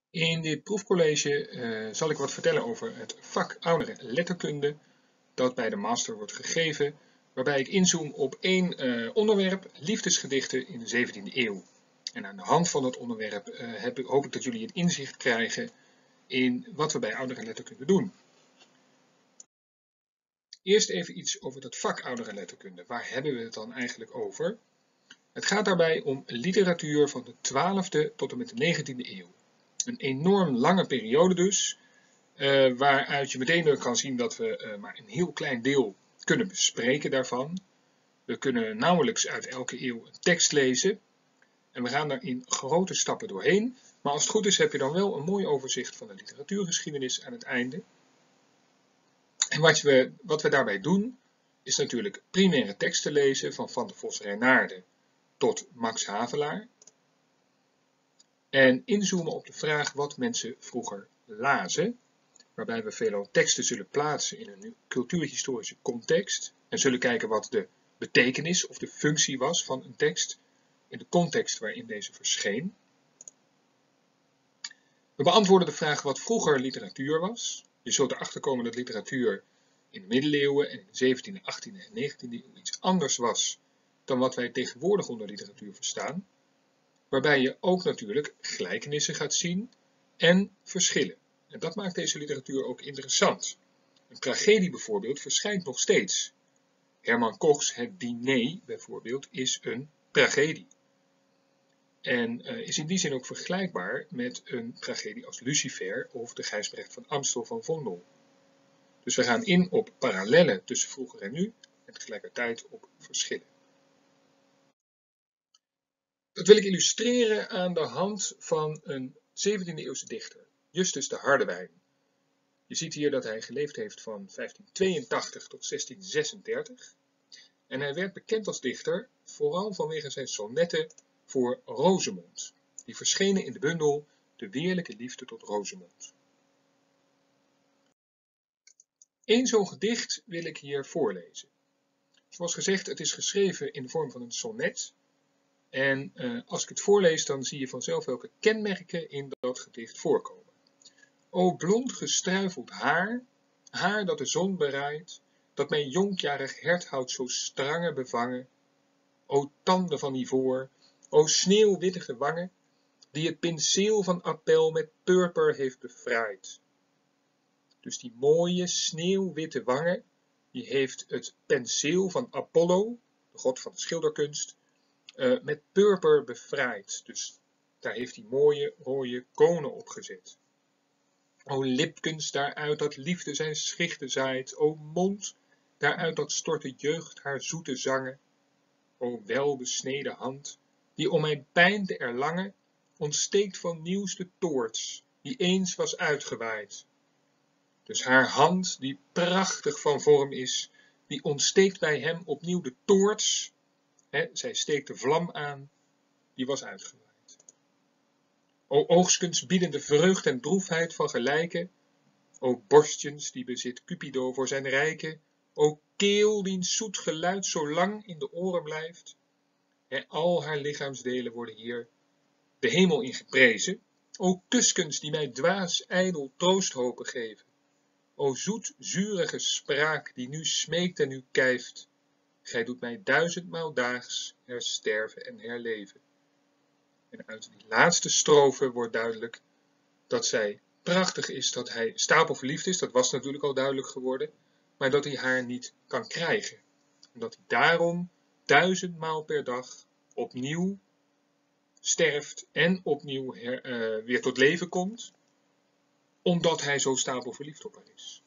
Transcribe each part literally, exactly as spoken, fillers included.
In dit proefcollege uh, zal ik wat vertellen over het vak oudere letterkunde dat bij de master wordt gegeven, waarbij ik inzoom op één uh, onderwerp, liefdesgedichten in de zeventiende eeuw. En aan de hand van dat onderwerp uh, heb ik, hoop ik dat jullie een inzicht krijgen in wat we bij oudere letterkunde doen. Eerst even iets over dat vak oudere letterkunde. Waar hebben we het dan eigenlijk over? Het gaat daarbij om literatuur van de twaalfde tot en met de negentiende eeuw. Een enorm lange periode dus, uh, waaruit je meteen kan zien dat we uh, maar een heel klein deel kunnen bespreken daarvan. We kunnen nauwelijks uit elke eeuw een tekst lezen en we gaan daar in grote stappen doorheen. Maar als het goed is heb je dan wel een mooi overzicht van de literatuurgeschiedenis aan het einde. En wat we, wat we daarbij doen is natuurlijk primaire teksten lezen van Van der Vos Reinaerde tot Max Havelaar. En inzoomen op de vraag wat mensen vroeger lazen, waarbij we veelal teksten zullen plaatsen in een cultuurhistorische context en zullen kijken wat de betekenis of de functie was van een tekst in de context waarin deze verscheen. We beantwoorden de vraag wat vroeger literatuur was. Je zult erachter komen dat literatuur in de middeleeuwen en in de zeventiende, achttiende en negentiende eeuw iets anders was dan wat wij tegenwoordig onder literatuur verstaan. Waarbij je ook natuurlijk gelijkenissen gaat zien en verschillen. En dat maakt deze literatuur ook interessant. Een tragedie bijvoorbeeld verschijnt nog steeds. Herman Kochs Het Diner bijvoorbeeld is een tragedie. En uh, is in die zin ook vergelijkbaar met een tragedie als Lucifer of de Gijsbrecht van Amstel van Vondel. Dus we gaan in op parallellen tussen vroeger en nu en tegelijkertijd op verschillen. Dat wil ik illustreren aan de hand van een zeventiende eeuwse dichter, Justus de Hardenwijn. Je ziet hier dat hij geleefd heeft van vijftien tweeëntachtig tot zestien zesendertig. En hij werd bekend als dichter vooral vanwege zijn sonnetten voor Rosemond. Die verschenen in de bundel De Weerlijke Liefde tot Rosemond. Eén zo'n gedicht wil ik hier voorlezen. Zoals gezegd, het is geschreven in de vorm van een sonnet. En uh, als ik het voorlees, dan zie je vanzelf welke kenmerken in dat gedicht voorkomen. O blond gestruiveld haar, haar dat de zon bereidt, dat mijn jonkjarig hert houdt zo strange bevangen. O tanden van ivoor, o sneeuwwittige wangen, die het penseel van Apel met purper heeft befraaid. Dus die mooie sneeuwwitte wangen, die heeft het penseel van Apollo, de god van de schilderkunst, uh, met purper befraaid. Dus daar heeft hij mooie rode konen op gezet. O lipkens, daaruit dat liefde zijn schichten zaait. O mond, daaruit dat stortte jeugd haar zoete zangen. O welbesneden hand, die om mijn pijn te erlangen, ontsteekt van nieuws de toorts, die eens was uitgewaaid. Dus haar hand, die prachtig van vorm is, die ontsteekt bij hem opnieuw de toorts. He, zij steekt de vlam aan, die was uitgewaaid. O oogstkunst biedende vreugd en droefheid van gelijke, o borstjens die bezit Cupido voor zijn rijke, o keel diens zoet geluid zo lang in de oren blijft. En al haar lichaamsdelen worden hier de hemel in geprezen. O kuskens die mij dwaas ijdel troosthopen geven. O zoet zurige spraak die nu smeekt en nu kijft. Gij doet mij duizendmaal daags hersterven en herleven. En uit die laatste strofe wordt duidelijk dat zij prachtig is, dat hij stapelverliefd is, dat was natuurlijk al duidelijk geworden, maar dat hij haar niet kan krijgen. En dat hij daarom duizendmaal per dag opnieuw sterft en opnieuw her, uh, weer tot leven komt, omdat hij zo stapelverliefd op haar is.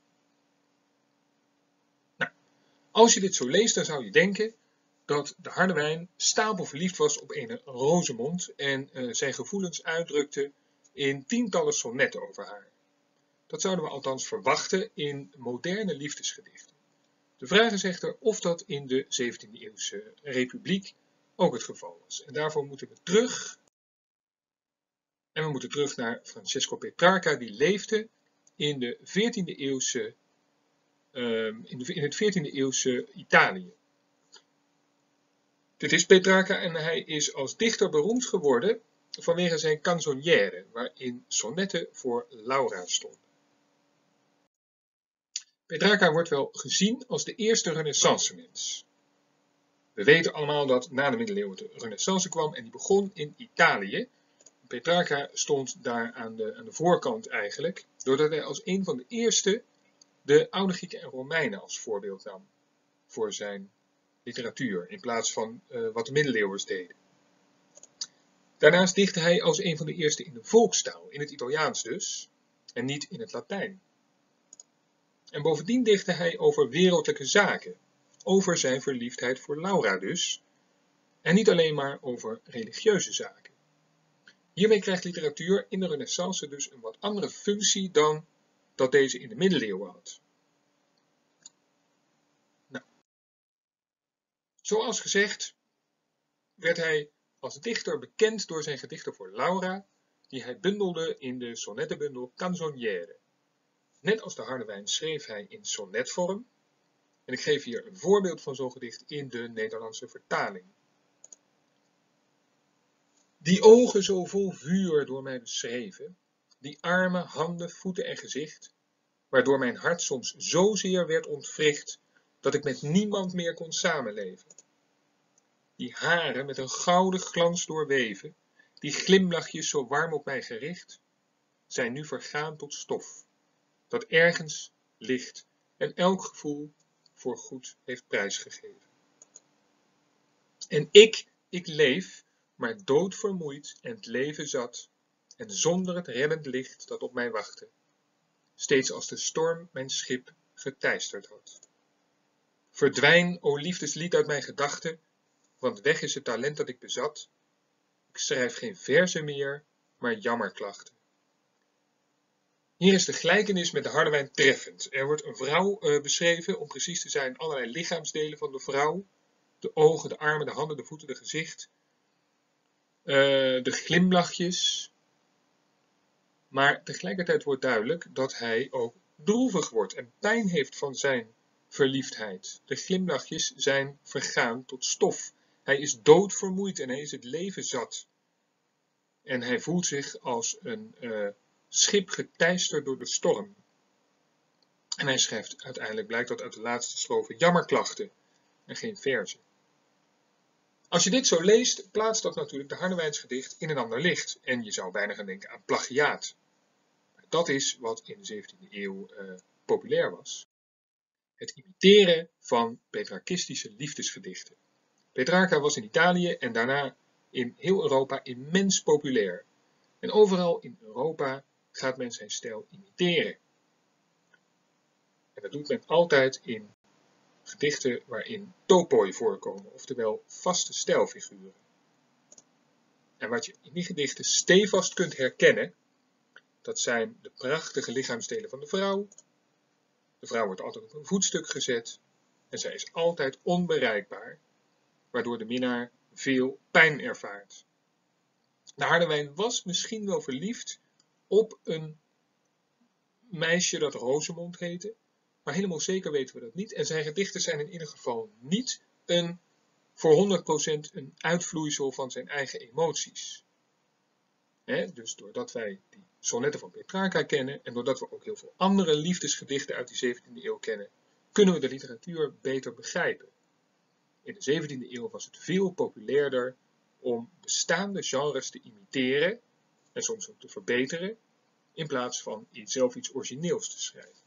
Nou, als je dit zo leest, dan zou je denken dat de Hardenwijn stapelverliefd was op een Rosemond en uh, zijn gevoelens uitdrukte in tientallen sonnetten over haar. Dat zouden we althans verwachten in moderne liefdesgedichten. De vraag is echter of dat in de zeventiende eeuwse republiek ook het geval was. En daarvoor moeten we terug. En we moeten terug naar Francesco Petrarca, die leefde in, de veertiende eeuwse, um, in, de, in het veertiende eeuwse Italië. Dit is Petrarca en hij is als dichter beroemd geworden vanwege zijn canzonière, waarin sonnetten voor Laura stonden. Petrarca wordt wel gezien als de eerste renaissance-mens. We weten allemaal dat na de middeleeuwen de renaissance kwam en die begon in Italië. Petrarca stond daar aan de, aan de voorkant eigenlijk, doordat hij als een van de eerste de oude Grieken en Romeinen als voorbeeld nam voor zijn literatuur, in plaats van uh, wat de middeleeuwers deden. Daarnaast dichtte hij als een van de eerste in de volkstaal, in het Italiaans dus, en niet in het Latijn. En bovendien dichtte hij over wereldlijke zaken, over zijn verliefdheid voor Laura dus, en niet alleen maar over religieuze zaken. Hiermee krijgt literatuur in de Renaissance dus een wat andere functie dan dat deze in de middeleeuwen had. Nou, zoals gezegd werd hij als dichter bekend door zijn gedichten voor Laura, die hij bundelde in de sonnettenbundel Canzoniere. Net als de Harderwijn schreef hij in sonnetvorm, en ik geef hier een voorbeeld van zo'n gedicht in de Nederlandse vertaling. Die ogen zo vol vuur door mij beschreven, die armen, handen, voeten en gezicht, waardoor mijn hart soms zozeer werd ontwricht, dat ik met niemand meer kon samenleven. Die haren met een gouden glans doorweven, die glimlachjes zo warm op mij gericht, zijn nu vergaan tot stof, dat ergens ligt en elk gevoel voor goed heeft prijsgegeven. En ik, ik leef, maar doodvermoeid en het leven zat, en zonder het reddend licht dat op mij wachtte, steeds als de storm mijn schip geteisterd had. Verdwijn, o liefdeslied, uit mijn gedachten, want weg is het talent dat ik bezat. Ik schrijf geen verzen meer, maar jammerklachten. Hier is de gelijkenis met de Harderwijn treffend. Er wordt een vrouw uh, beschreven, om precies te zijn, allerlei lichaamsdelen van de vrouw. De ogen, de armen, de handen, de voeten, de gezicht. Uh, de glimlachjes. Maar tegelijkertijd wordt duidelijk dat hij ook droevig wordt en pijn heeft van zijn verliefdheid. De glimlachjes zijn vergaan tot stof. Hij is doodvermoeid en hij is het leven zat. En hij voelt zich als een uh, schip geteisterd door de storm. En hij schrijft, uiteindelijk blijkt dat uit de laatste strofe, jammerklachten en geen verzen. Als je dit zo leest, plaatst dat natuurlijk de Harderwijns gedicht in een ander licht. En je zou bijna gaan denken aan plagiaat. Dat is wat in de zeventiende eeuw uh, populair was. Het imiteren van Petrarchistische liefdesgedichten. Petrarca was in Italië en daarna in heel Europa immens populair. En overal in Europa gaat men zijn stijl imiteren. En dat doet men altijd in gedichten waarin topoi voorkomen, oftewel vaste stijlfiguren. En wat je in die gedichten stevast kunt herkennen, dat zijn de prachtige lichaamsdelen van de vrouw. De vrouw wordt altijd op een voetstuk gezet en zij is altijd onbereikbaar, waardoor de minnaar veel pijn ervaart. De Harderwijn was misschien wel verliefd op een meisje dat Rosemond heette, maar helemaal zeker weten we dat niet. En zijn gedichten zijn in ieder geval niet een, voor honderd procent een uitvloeisel van zijn eigen emoties. He, dus doordat wij die sonnetten van Petrarca kennen en doordat we ook heel veel andere liefdesgedichten uit die zeventiende eeuw kennen, kunnen we de literatuur beter begrijpen. In de zeventiende eeuw was het veel populairder om bestaande genres te imiteren en soms ook te verbeteren, in plaats van zelf iets origineels te schrijven.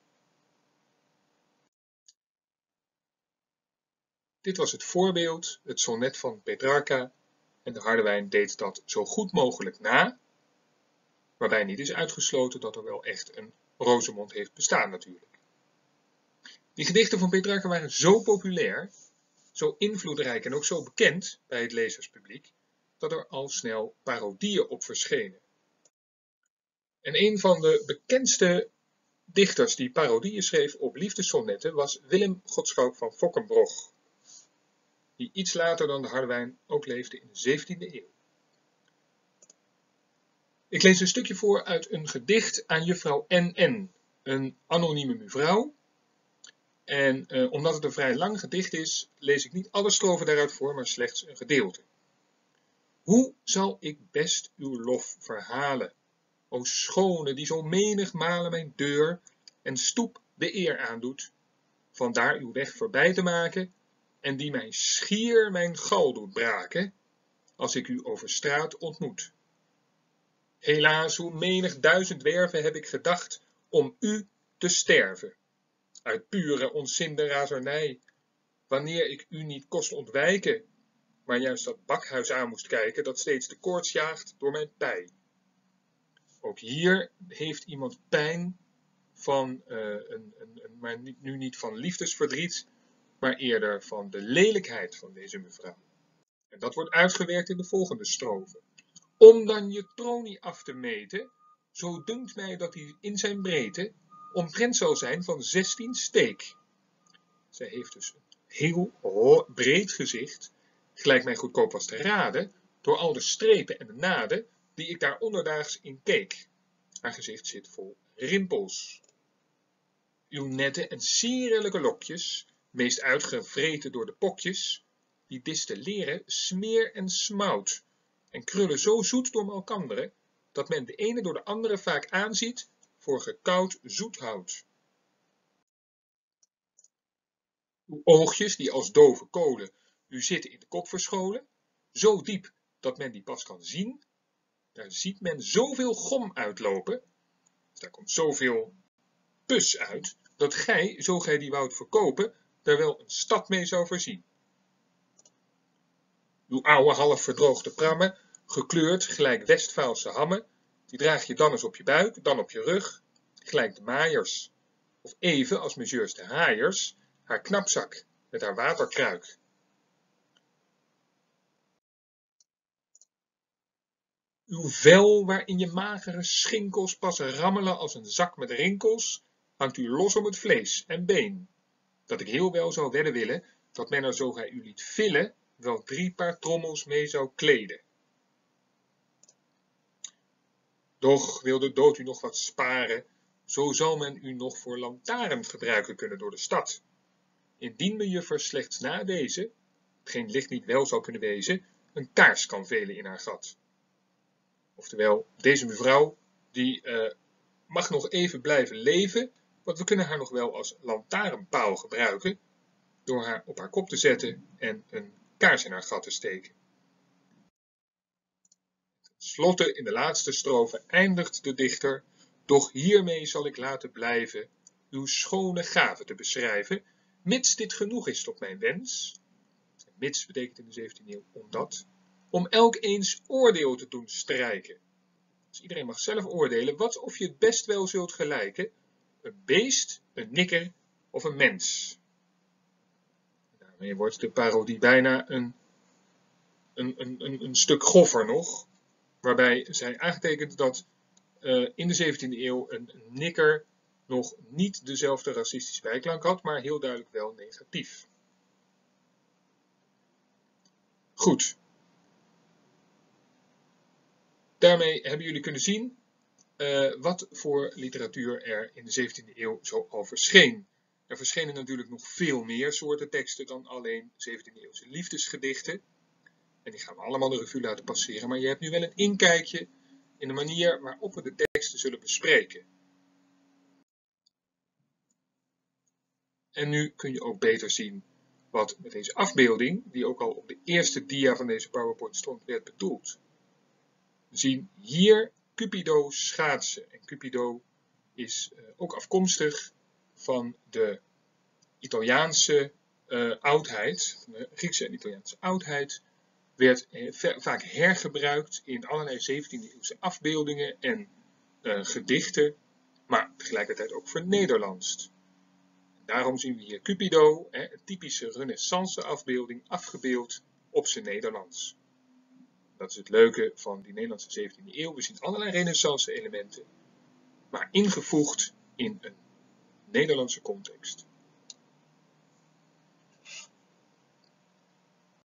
Dit was het voorbeeld, het sonnet van Petrarca, en de Harderwijn deed dat zo goed mogelijk na, waarbij niet is uitgesloten dat er wel echt een Rosemond heeft bestaan natuurlijk. Die gedichten van Petrarca waren zo populair, zo invloedrijk en ook zo bekend bij het lezerspubliek, dat er al snel parodieën op verschenen. En een van de bekendste dichters die parodieën schreef op liefdessonnetten was Willem Godschalk van Fockenbroch, die iets later dan de Harderwijn ook leefde in de zeventiende eeuw. Ik lees een stukje voor uit een gedicht aan juffrouw N N, een anonieme mevrouw. En eh, omdat het een vrij lang gedicht is, lees ik niet alle strofen daaruit voor, maar slechts een gedeelte. Hoe zal ik best uw lof verhalen, o schone die zo menigmalen mijn deur en stoep de eer aandoet, vandaar uw weg voorbij te maken, en die mij schier mijn gal doet braken, als ik u over straat ontmoet. Helaas, hoe menig duizend werven heb ik gedacht om u te sterven, uit pure ontzinde razernij, wanneer ik u niet kost ontwijken, maar juist dat bakhuis aan moest kijken, dat steeds de koorts jaagt door mijn pij. Ook hier heeft iemand pijn van, uh, een, een, een, maar niet, nu niet van liefdesverdriet, maar eerder van de lelijkheid van deze mevrouw. En dat wordt uitgewerkt in de volgende strofe. Om dan je tronie af te meten, zo dunkt mij dat hij in zijn breedte omtrent zal zijn van zestien steek. Zij heeft dus een heel breed gezicht, gelijk mij goedkoop was te raden, door al de strepen en de naden die ik daar onderdaags in keek. Haar gezicht zit vol rimpels. Uw nette en sierlijke lokjes, meest uitgevreten door de pokjes, die distilleren smeer en smout, en krullen zo zoet door malkanderen, dat men de ene door de andere vaak aanziet voor gekoud zoethout. Uw oogjes, die als dove kolen u zitten in de kop verscholen, zo diep dat men die pas kan zien, daar ziet men zoveel gom uitlopen, daar komt zoveel pus uit, dat gij, zo gij die woudt verkopen, daar wel een stad mee zou voorzien. Uw oude half verdroogde prammen, gekleurd gelijk Westvaalse hammen, die draag je dan eens op je buik, dan op je rug, gelijk de maaiers, of even als messieurs de haaiers, haar knapzak met haar waterkruik. Uw vel, waarin je magere schinkels pas rammelen als een zak met rinkels, hangt u los om het vlees en been, dat ik heel wel zou wedden willen, dat men er zo gij u liet villen, wel drie paar trommels mee zou kleden. Doch wil de dood u nog wat sparen, zo zal men u nog voor lantaarn gebruiken kunnen door de stad. Indien mejuffer slechts na deze, geen licht niet wel zou kunnen wezen, een kaars kan velen in haar gat. Oftewel, deze mevrouw, die uh, mag nog even blijven leven, want we kunnen haar nog wel als lantaarnpaal gebruiken, door haar op haar kop te zetten en een kaars in haar gat te steken. Ten slotte, in de laatste strofe eindigt de dichter, doch hiermee zal ik laten blijven uw schone gave te beschrijven, mits dit genoeg is tot mijn wens. Mits betekent in de zeventiende eeuw omdat, om elk eens oordeel te doen strijken. Dus iedereen mag zelf oordelen wat of je het best wel zult gelijken, een beest, een nikker of een mens. Daarmee wordt de parodie bijna een, een, een, een stuk groffer nog, waarbij zij aangetekend dat uh, in de zeventiende eeuw een, een nikker nog niet dezelfde racistische bijklank had, maar heel duidelijk wel negatief. Goed. Daarmee hebben jullie kunnen zien uh, wat voor literatuur er in de zeventiende eeuw zo al verscheen. Er verschenen natuurlijk nog veel meer soorten teksten dan alleen zeventiende eeuwse liefdesgedichten. En die gaan we allemaal de revue laten passeren, maar je hebt nu wel een inkijkje in de manier waarop we de teksten zullen bespreken. En nu kun je ook beter zien wat met deze afbeelding, die ook al op de eerste dia van deze PowerPoint stond, werd bedoeld. We zien hier Cupido schaatsen. En Cupido is uh, ook afkomstig van de Italiaanse uh, oudheid, van de Griekse en Italiaanse oudheid, werd uh, vaak hergebruikt in allerlei zeventiende eeuwse afbeeldingen en uh, gedichten, maar tegelijkertijd ook vernederlandst. Daarom zien we hier Cupido, hè, een typische renaissance afbeelding, afgebeeld op zijn Nederlands. Dat is het leuke van die Nederlandse zeventiende eeuw. We zien allerlei renaissance elementen, maar ingevoegd in een Nederlandse context.